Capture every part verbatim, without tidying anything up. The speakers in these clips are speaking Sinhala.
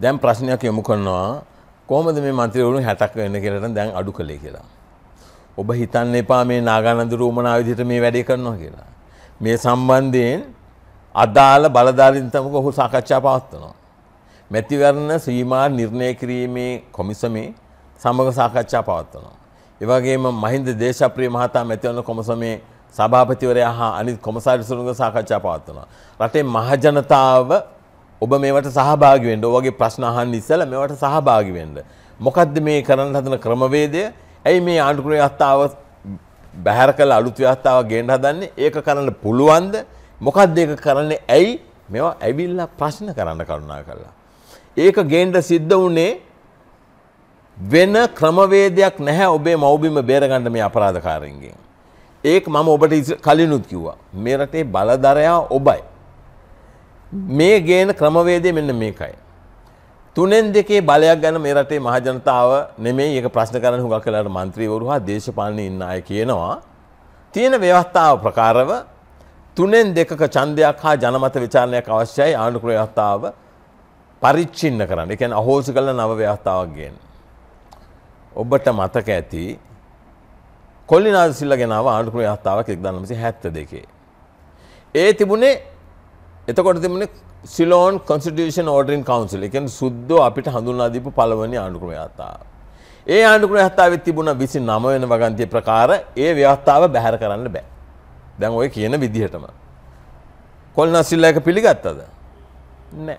දැන් ප්‍රශ්නයක් යොමු කරනවා කොහොමද මේ മന്ത്രിවරුන් හැටක් වෙන්න කියලා දැන් අඩු කළේ කියලා. ඔබ හිතන්න එපා මේ නාගානන්ද රෝමනා විදිහට මේ වැඩේ කරනවා කියලා. මේ සම්බන්ධයෙන් අදාළ බලධාරීන් තමක ඔහු සාකච්ඡා පවත්වනවා. මැතිවරණ සීමා නිර්ණය කිරීමේ කොමිසමේ සමග සාකච්ඡා පවත්වනවා. ඒ වගේම මහින්ද දේශප්‍රිය මහතා මැතිවරණ කොමිසමේ සභාපතිවරයා හා අනිත් කොමසාරිස්වරුන්ගේ සාකච්ඡා පවත්වනවා. රටේ මහ ජනතාව ඔබ මේවට සහභාගී වෙන්න. ඔයගේ ප්‍රශ්න අහන්න ඉස්සෙල්ලා මේවට සහභාගී වෙන්න. මොකද්ද මේ කරන්න හදන ක්‍රමවේදය? ඇයි මේ ආණ්ඩුක්‍රම ව්‍යවස්ථාව බැහැර කළ අලුත් ව්‍යවස්ථාවක් ගේන්න හදන්නේ? ඒක කරන්න පුළුවන්ද? මොකද්ද ඒක කරන්නේ? ඇයි මේවා ඇවිල්ලා ප්‍රශ්න කරන්න කරුණා කළා. ඒක ගේන්න සිද්ධ වුණේ වෙන ක්‍රමවේදයක් නැහැ ඔබේ මව්බිම බේරගන්න මේ අපරාධකාරයින්ගෙන්. ඒක මම ඔබට කලිනුත් කිව්වා. මේ රටේ බලධරයා ඔබයි. මේ ගේන ක්‍රමවේදය මෙන්න මේකයි. තුනෙන් දෙකේ බලයක් ගැන මේ රටේ මහ ජනතාව නෙමෙයි ඒක ප්‍රශ්න කරන්න හුඟක් වෙලාවට മന്ത്രിවරු හා දේශපාලනීය ඉන්න අය කියනවා. තියෙන ව්‍යවස්ථාව ප්‍රකාරව තුනෙන් දෙකක ඡන්දයක් හා ජනමත විචාරණයක් අවශ්‍යයි ආණ්ඩුක්‍රම ව්‍යවස්ථාව පරිච්ඡින්න කරන්න. ඒ කියන්නේ අහෝසි කළ නව ව්‍යවස්ථාවක් ගේන්න. ඔබට මතක ඇති කොල්ලිනාද සිල්ලා ගෙනාව ආණ්ඩුක්‍රම ව්‍යවස්ථාවක් එක්දාස් නවසිය හැත්තෑ දෙකේ. ඒ තිබුණේ එතකොට තිබුණේ සිලෝන් කොන්ස්ටිටියුෂන් ඕඩරින් කවුන්සිල්. ඒ කියන්නේ සුද්ධෝ අපිට හඳුන්වා දීපු පළවෙනි ආණ්ඩුක්‍රම ව්‍යවස්ථාව. ඒ ආණ්ඩුක්‍රම ව්‍යවස්ථාවෙත් තිබුණ විසිනමය වෙන වගන්තිය ප්‍රකාර ඒ ව්‍යවස්ථාව බැහැර කරන්න බෑ. දැන් ඔය කියන විදිහටම. කොල්ලිනාද සිල්ලා එක පිළිගත්තද? නෑ.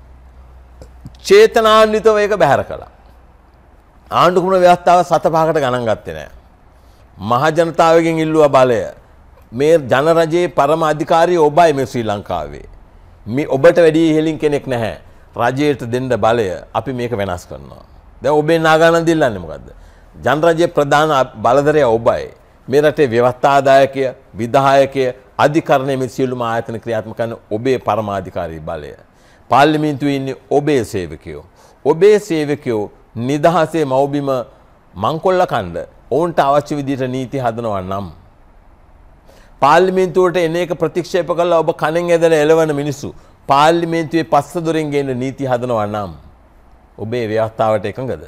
චේතනාන්විතව ඒක බැහැර කළා. ආණ්ඩුක්‍රම ව්‍යවස්ථාව සත පහකට ගණන් ගත්තේ නෑ. මහ ජනතාවගෙන් ඉල්ලුවා බලය. මේ ජනරජයේ පරම අධිකාරිය ඔබයි මේ ශ්‍රී ලංකාවේ. මේ ඔබට වැඩි ඉහළින් කෙනෙක් නැහැ. රජයට දෙන්න බලය අපි මේක වෙනස් කරනවා. දැන් ඔබේ නාගානන්ද ඉල්ලන්නේ මොකද්ද? ජනරජයේ ප්‍රධාන බලධරයා ඔබයි. මේ රටේ ව්‍යවස්ථාදායකය, විධායකය, අධිකරණයේ මේ සියලුම ආයතන ක්‍රියාත්මක කරන ඔබේ පරමාධිකාරී බලය. පාර්ලිමේන්තුවේ ඉන්නේ ඔබේ සේවකයෝ. ඔබේ සේවකයෝ නිදහසේ මව්බිම මංකොල්ල කණ්ඩ ඔවුන්ට අවශ්‍ය විදිහට නීති හදනවා නම් පාර්ලිමේන්තුවට එන එක ප්‍රතික්ෂේප කළා ඔබ කණෙන් ඇදලා එළවන මිනිස්සු පාර්ලිමේන්තුවේ පස්ස දොරෙන් ගේන නීති හදනවා නම් ඔබේ ව්‍යවස්ථාවට එකඟද?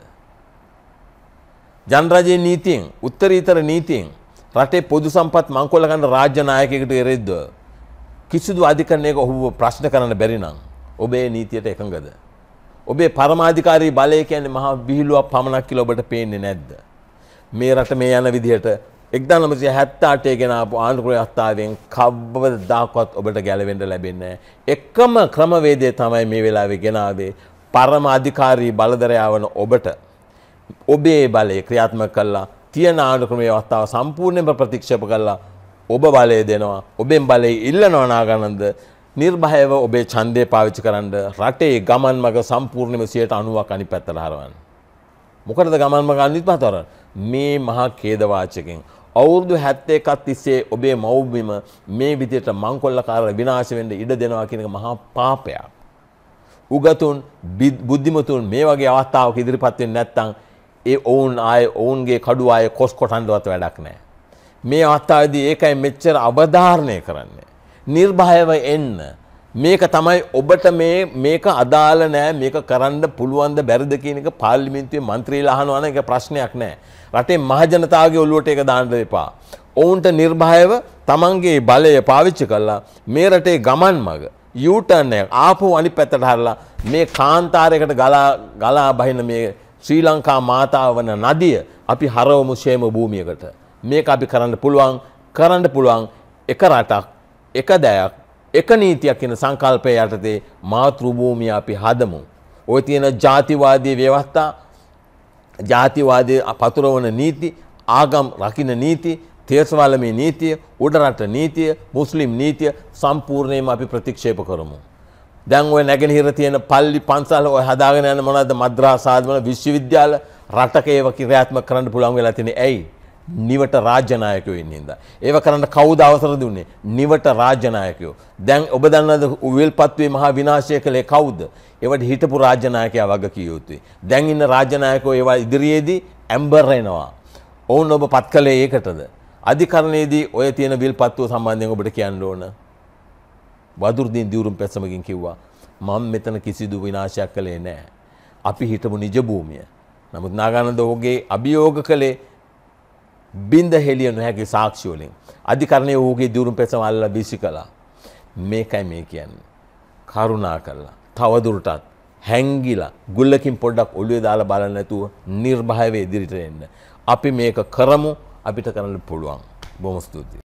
ජනරජයේ නීතියෙන් උත්තරීතර නීතියෙන් රටේ පොදු සම්පත් මංකොල්ල ගන්න රාජ්‍ය නායකයෙකුට එරෙද්ද කිසිදු අධිකරණයක ඔහුව ප්‍රශ්න කරන්න බැරි නම් ඔබේ නීතියට එකඟද? ඔබේ පරමාධිකාරී බලය කියන්නේ මහා විහිළුවක් පමණක් කියලා ඔබට පේන්නේ නැද්ද? මේ රට මේ යන විදිහට එක්දාස් නවසිය හැත්තෑ අටේ ගෙන ආපු ආණ්ඩුක්‍රම ව්‍යවස්ථාවෙන් කවදාවත් ඔබට ගැලවෙන්න ලැබෙන්නේ නැහැ. එකම ක්‍රමවේදය තමයි මේ වෙලාවේ ගෙනාවේ පරම අධිකාරී බලධරයා වන ඔබට ඔබේ බලය ක්‍රියාත්මක කළා තියෙන ආණ්ඩුක්‍රම ව්‍යවස්ථාව සම්පූර්ණයෙන්ම ප්‍රතික්ෂේප කළා. ඔබ බලය දෙනවා. ඔබෙන් බලය ඉල්ලනවා නාගානන්ද. නිර්භයව ඔබේ ඡන්දය පාවිච්චි කරන්න රටේ ගමන් මඟ සම්පූර්ණයෙන්ම සියයට අනූවක් අනිත් පැත්තට හරවන්න. මොකටද ගමන් මඟ අනිත් පැත්තට හරවන්න? මේ මහා ඛේදවාචකෙන් අවුරුදු හැත්තෑ එකක් තිස්සේ ඔබේ මව්බිම මේ විදිහට මංකොල්ලකාර විනාශ වෙන්න ඉඩ දෙනවා කියන එක මහා පාපයක්. උගතුන් බුද්ධිමතුන් මේ වගේ අවස්ථාවක ඉදිරිපත් වෙන්නේ නැත්නම් ඒ ඔවුන් ආයේ ඔවුන්ගේ කඩුව ආයේ කොස් කොටන්නවත් වැඩක් නැහැ. මේ අවස්ථාවේදී ඒකයි මෙච්චර අවධාරණය කරන්නේ. නිර්භයව එන්න. මේක තමයි ඔබට මේ මේක අදාළ නෑ මේක කරන්න පුළුවන්ද බැරිද කියන එක පාර්ලිමේන්තුවේ മന്ത്രിලා අහනවා නම් ඒක ප්‍රශ්නයක් නෑ. රටේ මහ ජනතාවගේ ඔළුවට ඒක දාන්න එපා. ඔවුන්ට නිර්භයව තමන්ගේ බලය පාවිච්චි කරලා මේ රටේ ගමන් මඟ යූටර්න් එක ආපහු අනිත් පැත්තට හරලා මේ කාන්තාරයකට ගලා ගලා බහින මේ ශ්‍රී ලංකා මාතාව වන නදිය අපි හරවමු ෂේම භූමියකට. මේක අපි කරන්න පුළුවන් කරන්න පුළුවන් එක රටක් එක දයක් එක නීතියක් කියන සංකල්පය යටතේ මාතෘ භූමිය අපි හදමු. ඔය තියෙන ජාතිවාදී ව්‍යවස්ථා, ජාතිවාදී පතුරවන නීති, ආගම් රකින්න නීති, තේසවලමේ නීතිය, උඩරට නීතිය, මුස්ලිම් නීතිය සම්පූර්ණයෙන්ම අපි ප්‍රතික්ෂේප කරමු. දැන් ඔය නැගෙනහිර තියෙන පල්ලි පන්සල් ඔය හදාගෙන යන මොනවද මද්‍රාස ආදමන විශ්වවිද්‍යාල රටක ඒව ක්‍රියාත්මක කරන්න පුළුවන් වෙලා තියෙන්නේ ඇයි? නිවට රාජ්‍ය නායකයෝ ඉන්නේ හින්දා. ඒව කරන්න කවුද අවසර දුන්නේ? නිවට රාජ්‍ය නායකයෝ. දැන් ඔබ දන්නවද උවිල්පත්තුවේ මහා විනාශය කළේ කවුද? ඒවට හිටපු රාජ්‍ය නායකයා වග කිය යුතුයි. දැන් ඉන්න රාජ්‍ය නායකයෝ ඒවා ඉදිරියේදී ඇම්බර් වෙනවා. ඔවුන් ඔබ පත් කළේ ඒකටද? අධිකරණයේදී ඔය තියෙන විල්පත්තුව සම්බන්ධයෙන් ඔබට කියන්න ඕන. වදුරුදීන් දියුරුම් පැසමකින් කිව්වා මම මෙතන කිසිදු විනාශයක් කළේ නැහැ. අපි හිටපු නිජ භූමිය. නමුත් නාගානන්ද ඔහුගේ අභියෝග කළේ බින්ද හෙළිය නොහැකි සාක්ෂි වලින්. අධිකරණයේ ඔහුගේ දියුණු පෙසම අල්ලලා විසි කළා. මේකයි මේ කියන්නේ. කරුණා කළා. තවදුරටත් හැංගිලා ගුල්ලකින් පොඩ්ඩක් ඔළුවේ දාලා බලන්න නැතුව නිර්භයව ඉදිරියට එන්න. අපි මේක කරමු. අපිට කරන්න පුළුවන්. බොහොම ස්තුතියි.